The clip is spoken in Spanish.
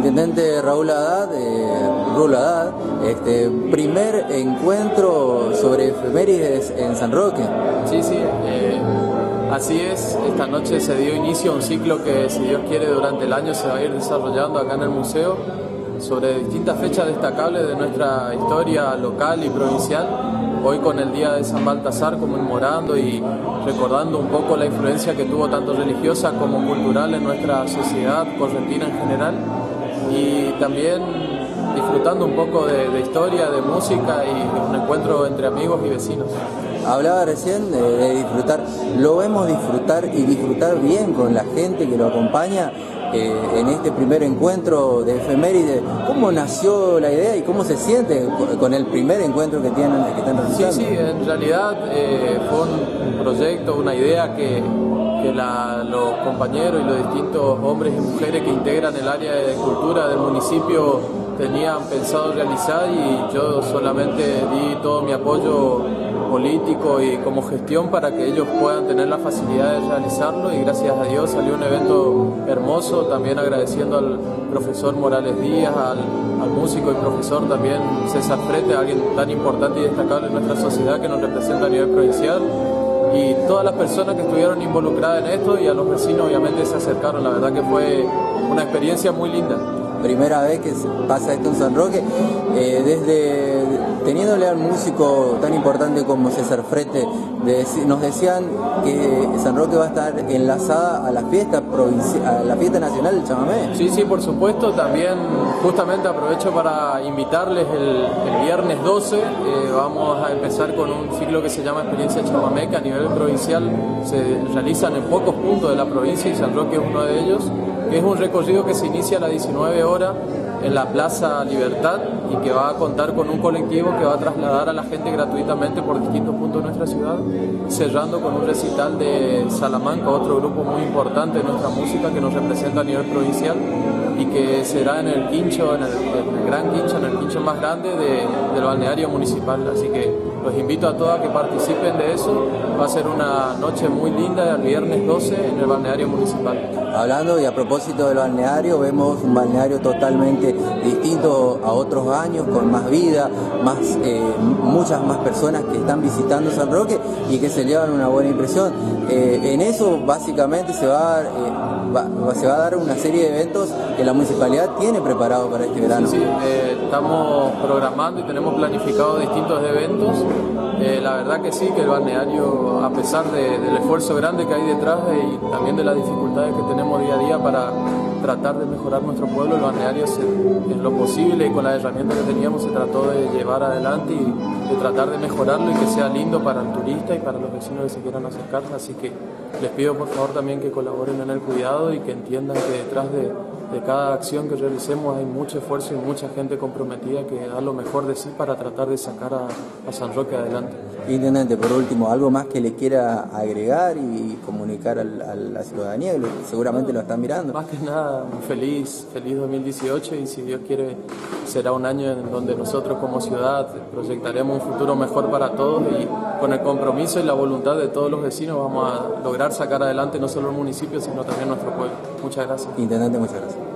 Intendente Raúl Haddad, primer encuentro sobre efemérides en San Roque. Sí, así es. Esta noche se dio inicio a un ciclo que, si Dios quiere, durante el año se va a ir desarrollando acá en el museo sobre distintas fechas destacables de nuestra historia local y provincial. Hoy con el Día de San Baltasar conmemorando y recordando un poco la influencia que tuvo tanto religiosa como cultural en nuestra sociedad correntina en general, y también disfrutando un poco de historia, de música y un encuentro entre amigos y vecinos. Hablaba recién de disfrutar, lo vemos disfrutar y disfrutar bien con la gente que lo acompaña en este primer encuentro de efemérides. ¿Cómo nació la idea y cómo se siente con el primer encuentro que están realizando? Sí, en realidad fue un proyecto, una idea que los compañeros y los distintos hombres y mujeres que integran el área de cultura del municipio tenían pensado realizar, y yo solamente di todo mi apoyo político y como gestión para que ellos puedan tener la facilidad de realizarlo, y gracias a Dios salió un evento hermoso. También agradeciendo al profesor Morales Díaz, al músico y profesor también César Frete, alguien tan importante y destacable en nuestra sociedad que nos representa a nivel provincial, y todas las personas que estuvieron involucradas en esto, y a los vecinos obviamente se acercaron. La verdad que fue una experiencia muy linda. Primera vez que pasa esto en San Roque, teniéndole al músico tan importante como César Frete, nos decían que San Roque va a estar enlazada a la fiesta nacional del chamamé. Sí, por supuesto. También justamente aprovecho para invitarles el viernes 12, vamos a empezar con un ciclo que se llama Experiencia Chamamé, que a nivel provincial se realizan en pocos puntos de la provincia y San Roque es uno de ellos. Es un recorrido que se inicia a las 19 horas en la Plaza Libertad y que va a contar con un colectivo que va a trasladar a la gente gratuitamente por distintos puntos de nuestra ciudad, cerrando con un recital de Salamanca, otro grupo muy importante de nuestra música que nos representa a nivel provincial, y que será en el quincho, en el gran quincho, en el quincho más grande del balneario municipal. Así que los invito a todos a que participen de eso. Va a ser una noche muy linda el viernes 12 en el balneario municipal. Hablando y a propósito del balneario, vemos un balneario totalmente distinto a otros años, con más vida, muchas más personas que están visitando San Roque y que se llevan una buena impresión. En eso básicamente se va a dar una serie de eventos que la municipalidad tiene preparado para este verano. Sí, estamos programando y tenemos planificado distintos eventos. La verdad que sí, que el balneario, a pesar del esfuerzo grande que hay detrás y también de las dificultades que tenemos día a día para tratar de mejorar nuestro pueblo, el balneario en lo posible y con las herramientas que teníamos se trató de llevar adelante y de tratar de mejorarlo y que sea lindo para el turista y para los vecinos que se quieran acercarse. Así que les pido por favor también que colaboren en el cuidado y que entiendan que detrás de cada acción que realicemos hay mucho esfuerzo y mucha gente comprometida que da lo mejor de sí para tratar de sacar a San Roque adelante. Intendente, por último, ¿algo más que le quiera agregar y comunicar a la ciudadanía que seguramente lo están mirando? Más que nada, feliz 2018, y si Dios quiere será un año en donde nosotros como ciudad proyectaremos un futuro mejor para todos, y con el compromiso y la voluntad de todos los vecinos vamos a lograr sacar adelante no solo el municipio sino también nuestro pueblo. Muchas gracias. Intendente, muchas gracias.